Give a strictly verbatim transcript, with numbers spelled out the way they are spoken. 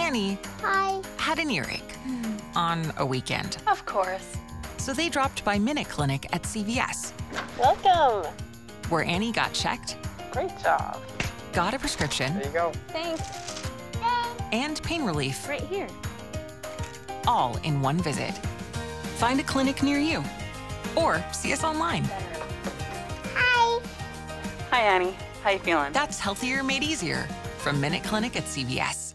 Annie Hi. had an earache on a weekend. Of course. So they dropped by MinuteClinic at C V S, Welcome. where Annie got checked, Great job. got a prescription, There you go. Thanks. and pain relief, Right here. all in one visit. Find a clinic near you or see us online. Hi. Hi, Annie. How you feeling? That's healthier made easier from MinuteClinic at C V S.